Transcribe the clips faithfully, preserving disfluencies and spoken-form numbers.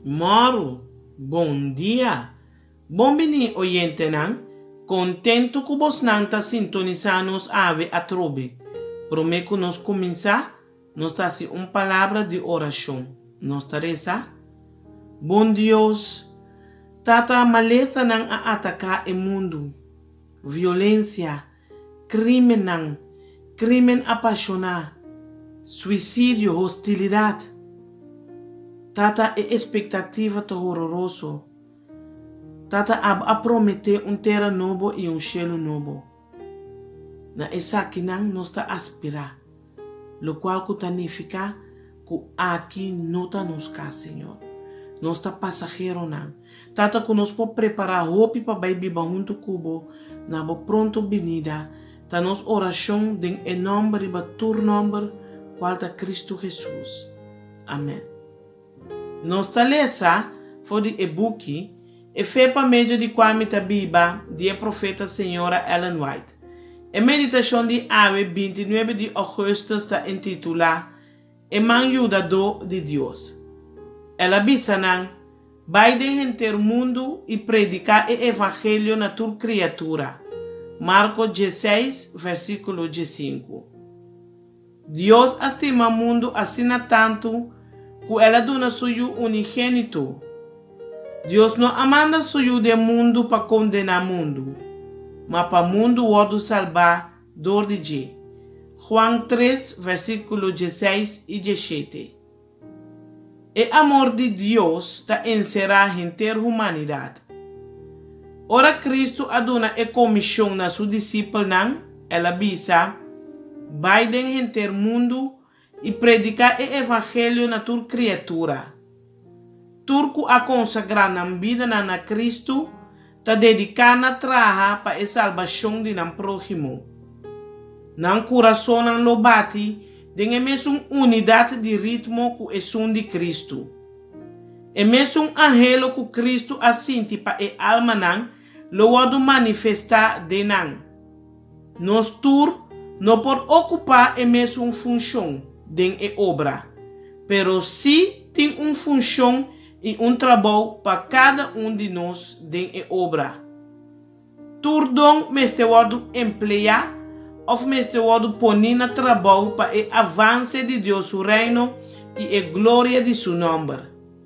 Moro, bom dia. Bom bini oyente nan, contento que vos nanta sintonizarnos ave a trobe. Prometo nos começar, nos tá assim uma palavra de oração. Nos taresa? Bom Deus, tata maleza nan a atacar o mundo. Violência, crime nan, crime apaixonado, suicídio, hostilidade. Tata é expectativa to horroroso. Tata a, a prometer um terra novo e um cielo novo. Na essa que não nos está aspirar. Lo qual que significa que aqui não está nos cá, Senhor. Nós está passageiro não. Tata que nós pode preparar roupa para baby junto cubo. Na bo pronto venida. Ta nos oração de em nome de batur nome qual ta Cristo Jesus. Amém. Nós está lesa for de e-book e fe para meio de quame ta biba de profeta senhora Ellen White. A meditação de ave vinte e nove de agosto está intitulada E Manjudador de Deus. Ela bisa nan Biden enter mundo e predicar o evangelho na tua criatura. Marcos dezesseis, versículo cinco. Deus estima o mundo assim tanto que ela dona suyo unigênito. Deus não amanda suyo de mundo para condenar mundo, mas para mundo o salvar dor de je. Juan três, versículo dezesseis e dezessete. O amor de Deus está encerrado em ter humanidade. Ora Cristo aduna e comissão na sua discípula nan, ela bisa, Biden em ter mundo e predicar o evangelho na tua criatura. Turco a consagrar na vida na Cristo, ta dedicar na traha para a salvação de nam próximo. Nan coração nan lobati, de mesmo unidade de ritmo com o som de Cristo. E mesmo angelo que Cristo assinti para a alma nan, lo wadu manifestar de nan. Nos tur não por ocupar a mesma função de a obra, pero si tem uma função e um trabalho para cada um de nós de a obra. Turdon meste wadu emplear ou meste wadu ponir na trabalho para o avance de Deus o reino e a glória de seu nome.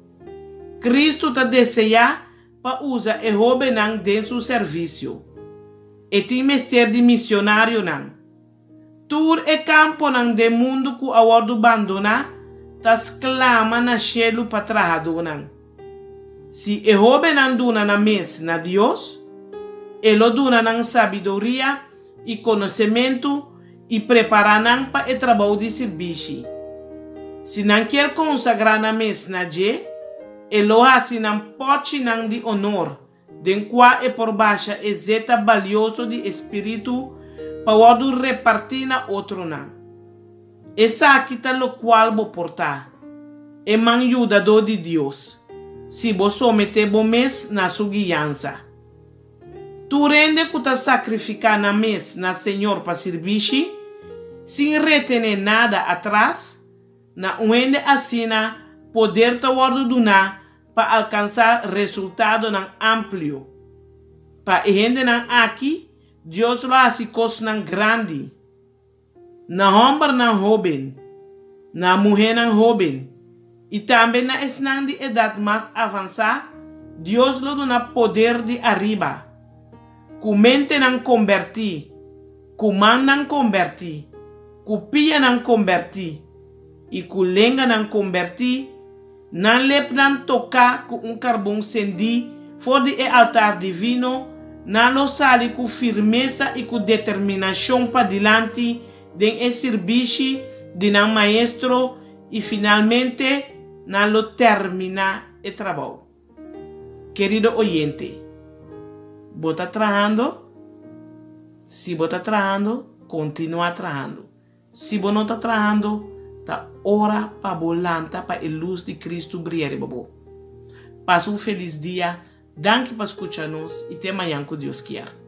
Cristo ta deseja para usar e hobby nan de seu serviço. E tem mester de missionário nan. Tur e campo nan de mundo ku awadu bandona, tas clama na cielo para trajado nan. Si e hobby nan duna na mes na Dios, elo duna nan sabedoria e conhecimento e preparar nan para e trabalho de serviço. Si nan quer consagrar na mes na je, elo hasi nan pochi nan de honor, den qua e por baixa e zeta valioso de espírito para o repartir na outro nan. Essa aqui tá lo qual vou portar. É manjudador de Deus. Se vos someter bom mês na sua guiança. Tu rende que tá sacrificar na mês na Senhor para servir, sem retener nada atrás, na uende assina poder ta wado donar para alcançar resultado nan amplio. Para rende nan aqui, Deus lo hace cosas nan grande. Na homem nan joven, na mulher nan joven, e também na esnan de idade mais avançada, Deus lo dona poder de arriba. Cumente nan convertir, cuman nan convertir, cupia nan convertir, e culenga nan convertir, nan lep nan tocar com um carbão cendi, for de altar divino, na lo sali com firmeza e com determinação para diante de e serviço de nan maestro e finalmente na lo termina e trabalho. Querido oyente, bota trabajando? Si bota trabajando, continua trabajando. Si bo não está trabajando, ta ora para volanta para a luz de Cristo brilhar bobo. Passa um feliz dia. Danke por escutar-nos e até amanhã que Deus quer.